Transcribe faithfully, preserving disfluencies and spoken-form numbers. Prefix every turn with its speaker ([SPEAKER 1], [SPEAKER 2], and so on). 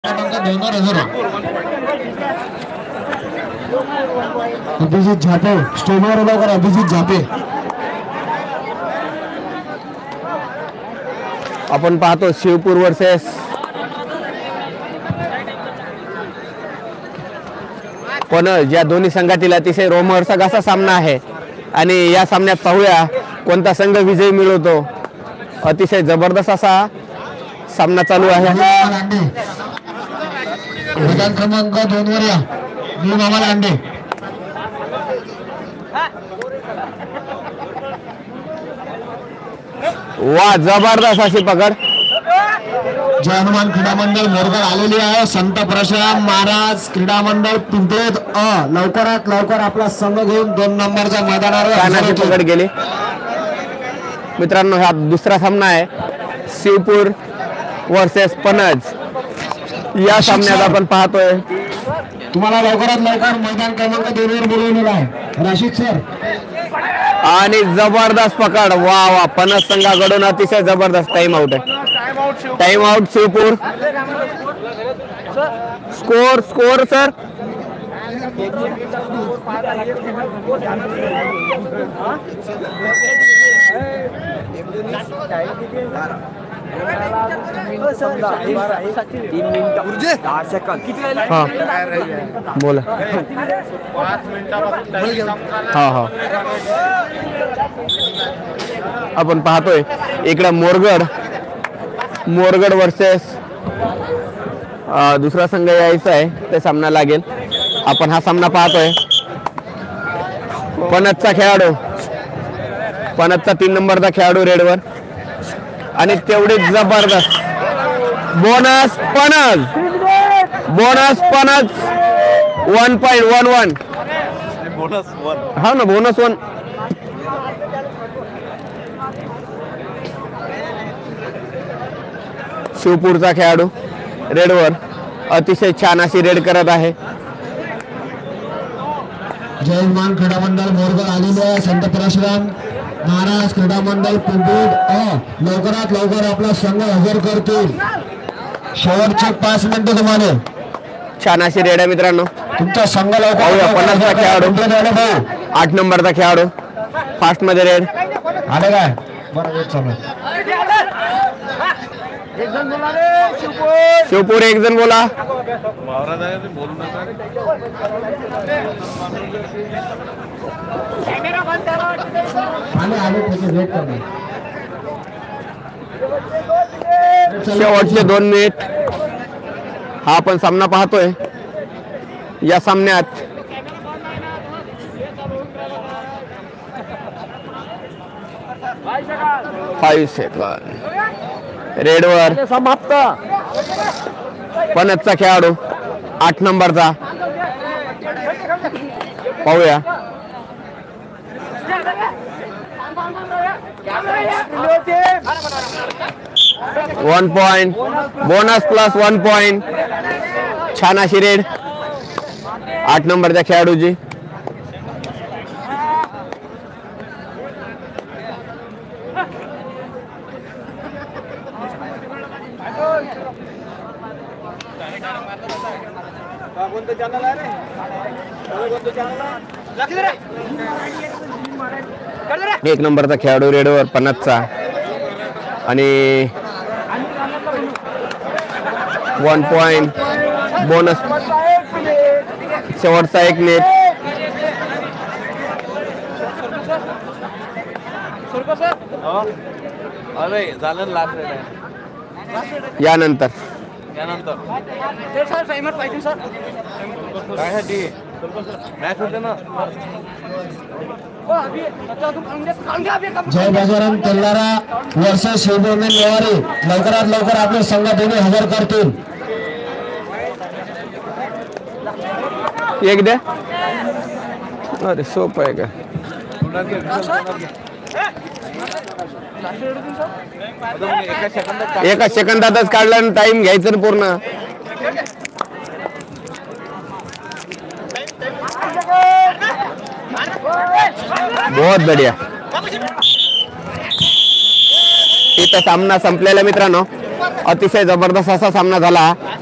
[SPEAKER 1] अभिजित झापे स्टेजवर उभा करा. अभिजित झापे.
[SPEAKER 2] आपण पाहतो शिवपूर वर्सेस पणज या दोन्ही संघातील अतिशय रोमहर्षक असा सामना आहे आणि या सामन्यात पाहूया कोणता संघ विजय मिळवतो. अतिशय जबरदस्त असा सामना चालू आहे.
[SPEAKER 1] मैदान क्रमांक दोन वर या. मी मामा लांडे.
[SPEAKER 2] वा जबरदस्त अशी पकड.
[SPEAKER 1] जय हनुमान क्रीडा मंडळ मोरगड आलेली आहे. संत परशुराम महाराज क्रीडा मंडळ पिंपळद अ लवकरात लवकर आपला संघ घेऊन दोन नंबरच्या मैदानावर
[SPEAKER 2] पकड गेली. मित्रांनो हा दुसरा सामना आहे शिवपूर वर्सेस पणज. या सामन्यात आपण पाहतोय
[SPEAKER 1] तुम्हाला लवकरात लवकर मैदान क्रमांक दोन वर बोलवलेला आहे राशीद सर.
[SPEAKER 2] आणि जबरदस्त पकड. वा वा पणज संघाकडून अतिशय जबरदस्त टाइम आउट आहे. Time out Shivpur. Score score sir बोला. हा हा आपण पाहतोय इकडं मोरगड मोरगड वर्सेस दुसरा संघ यायचा आहे ते सामना लागेल. आपण हा सामना पाहतोय. पणजचा खेळाडू पणजचा तीन नंबरचा खेळाडू रेडवर आणि तेवढीच जबरदस्त bonus Panaj. Bonus Panaj one point one one bonus one. हा ना बोनस वन. शिवपूरचा खेळाडू रेडवर अतिशय छान अशी रेड करत आहे.
[SPEAKER 1] जय हनुमान क्रीडा मंडळ मोरगड आलेले आहे. संत परशुराम महाराज क्रीडा मंडळ पिंपळद अ लवकरात लवकर आपला संघ हजर करतील. शेवटचे पाच मिनिटं तुम्हाला.
[SPEAKER 2] छान अशी रेड आहे मित्रांनो.
[SPEAKER 1] तुमचा संघ लवकर.
[SPEAKER 2] पन्नासचा खेळाडू आठ नंबरचा खेळाडू फास्ट मध्ये रेड
[SPEAKER 1] आले काय. बरोबर चालू.
[SPEAKER 2] शिवपूर एक जण बोला. शेवटचे दोन मिनिट हा आपण सामना पाहतोय. या सामन्यात फाईव्ह सेकंड रेडवर समाप्त. पणजचा खेळाडू आठ नंबरचा पाहूया. One point bonus plus one point. छान अशी रेड आठ नंबरच्या खेळाडूची. एक नंबरचा खेळाडू रेडवर पन्नासचा आणि वन पॉइंट बोनस. शेवटचा एक नेट. यानंतर
[SPEAKER 1] जय बजरंग तेल्लारा वर्सेस शिवभूमी नेवारी लवकरात लवकर आपले संघ दोन्ही हजर करतील.
[SPEAKER 2] एक द्या. अरे सोप आहे का. एका सेकंदातच काढला टाइम घ्यायचं पूर्ण. बहुत बढ़िया. इथं सामना संपलेला मित्रांनो. अतिशय जबरदस्त असा सामना झाला.